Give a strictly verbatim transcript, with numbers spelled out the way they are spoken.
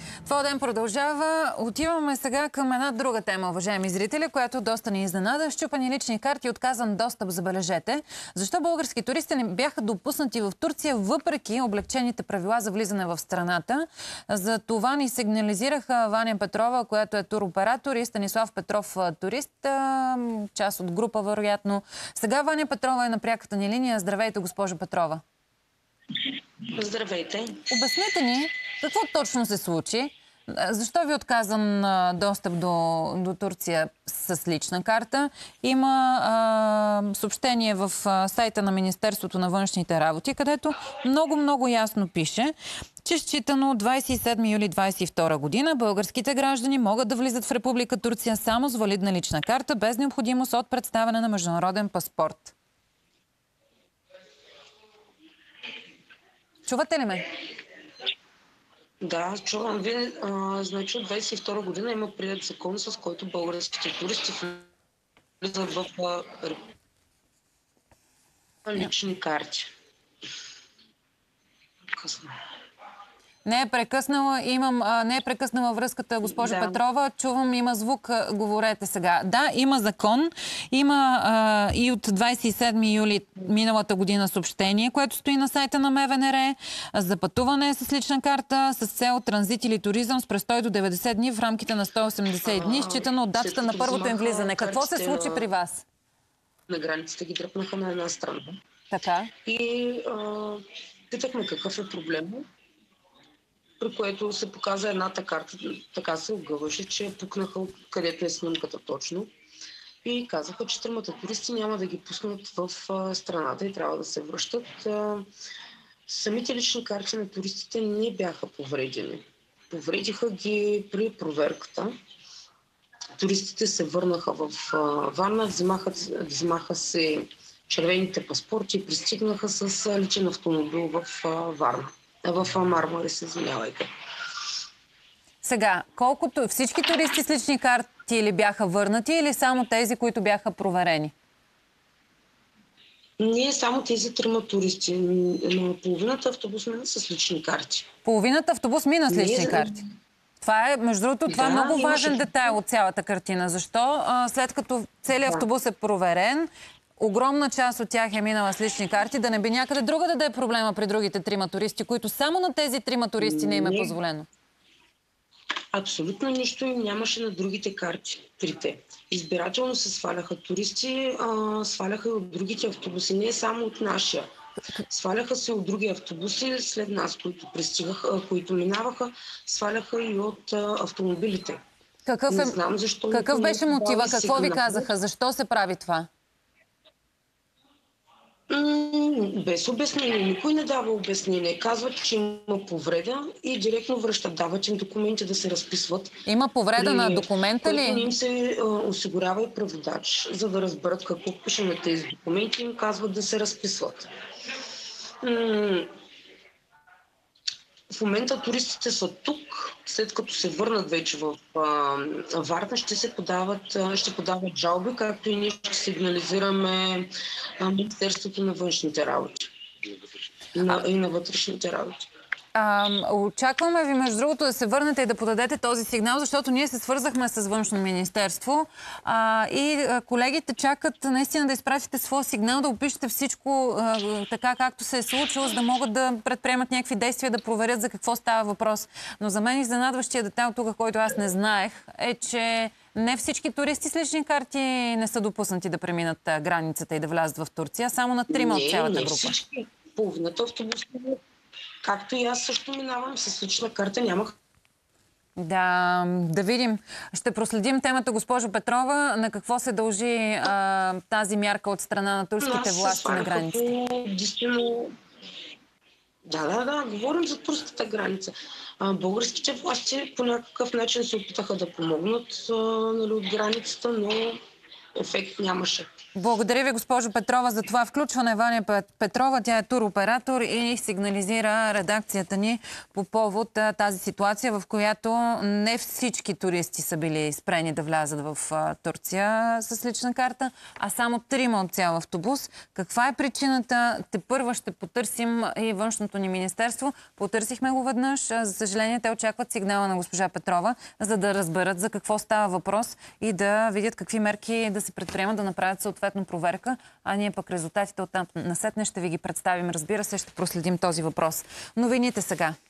Това ден продължава. Отиваме сега към една друга тема, уважаеми зрители, която доста ни изненада. Счупани лични карти и отказан достъп, забележете. Защо български туристи не бяха допуснати в Турция, въпреки облегчените правила за влизане в страната? За това ни сигнализираха Ваня Петрова, която е туроператор, и Станислав Петров, турист, част от група, вероятно. Сега Ваня Петрова е на пряката ни линия. Здравейте, госпожо Петрова. Здравейте. Обяснете ни какво точно се случи. Защо ви отказан а, достъп до, до Турция с лична карта? Има а, съобщение в а, сайта на Министерството на външните работи, където много-много ясно пише, че считано от двадесет и седми юли двадесет и втора година българските граждани могат да влизат в Република Турция само с валидна лична карта, без необходимост от представяне на международен паспорт. Чувате ли ме? Да, чувам ви. А, значи от двадесет и втора година има приет закон, с който българските туристи влизат в а, лични карти. Късно. Не е прекъснала, имам, а, не е прекъснала връзката, госпожа да. Петрова. Чувам, има звук, говорете сега. Да, има закон, има а, и от двадесет и седми юли миналата година съобщение, което стои на сайта на М В Н Р за пътуване с лична карта с цел транзит или туризъм с престой до деветдесет дни в рамките на сто и осемдесет дни, считано от датата на първото им влизане. Какво се случи при вас? На границата ги дръпнаха на една страна. Така. И а, питахме какъв е проблема, при което се показа едната карта, така се огъваше, че пукнаха където е снимката точно. И казаха, че тримата туристи няма да ги пуснат в страната и трябва да се връщат. Самите лични карти на туристите не бяха повредени. Повредиха ги при проверката. Туристите се върнаха в Варна, взимаха, взимаха се червените паспорти и пристигнаха с личен автомобил в Варна. В Мармари, се извинявайте. Сега, колкото всички туристи с лични карти или бяха върнати, или само тези, които бяха проверени? Не, само тези трима туристи. Половината автобус мина с лични карти. Половината автобус мина с лични Не... карти? Това е, между другото, това да, е много важен имаше... детайл от цялата картина. Защо? А, след като целият да. автобус е проверен, огромна част от тях е минала с лични карти, да не би някъде друга да даде проблема при другите трима туристи, които само на тези трима туристи не им е позволено. Абсолютно нищо им нямаше на другите карти, трите. Избирателно се сваляха туристи, а, сваляха и от другите автобуси, не само от нашия. Сваляха се от други автобуси след нас, които пристигаха, които минаваха, сваляха и от а, автомобилите. Какъв, е... знам, защо Какъв беше мотива? Какво ви казаха? Защо се прави това? Без обяснение. Никой не дава обяснение. Казват, че има повреда и директно връщат. Дават им документи да се разписват. Има повреда при... на документа ли? Им се а, осигурява и преводач, за да разберат какво пише на тези документи. Им казват да се разписват. М- В момента туристите са тук. След като се върнат вече в а, Варна, ще се подават, а, ще подават жалби, както и ние ще сигнализираме а, Министерството на външните работи на, и на вътрешните работи. А, очакваме ви, между другото, да се върнете и да подадете този сигнал, защото ние се свързахме с Външно министерство а, и а, колегите чакат наистина да изпратите своя сигнал, да опишете всичко а, така както се е случило, за да могат да предприемат някакви действия, да проверят за какво става въпрос. Но за мен изненадващия детайл тук, който аз не знаех, е, че не всички туристи с лични карти не са допуснати да преминат границата и да влязат в Турция, само на трима от цялата група. Не, не всички. Половината автобус. Както и аз също минавам с лична карта, нямах. Да, да видим. Ще проследим темата, госпожо Петрова. На какво се дължи а, тази мярка от страна на турските власти на границата? По... Да, да, да. Говорим за турската граница. А, българските власти по някакъв начин се опитаха да помогнат а, нали, от границата, но ефект нямаше. Благодаря ви, госпожо Петрова, за това включване. Ваня Петрова, тя е туроператор и сигнализира редакцията ни по повод а, тази ситуация, в която не всички туристи са били спрени да влязат в а, Турция с лична карта, а само трима от цял автобус. Каква е причината? Тепърва ще потърсим и външното ни министерство. Потърсихме го веднъж. За съжаление, те очакват сигнала на госпожа Петрова, за да разберат за какво става въпрос и да видят какви мерки да се предприемат, да направят съответно проверка, а ние пък резултатите от там насетне ще ви ги представим. Разбира се, ще проследим този въпрос. Новините сега.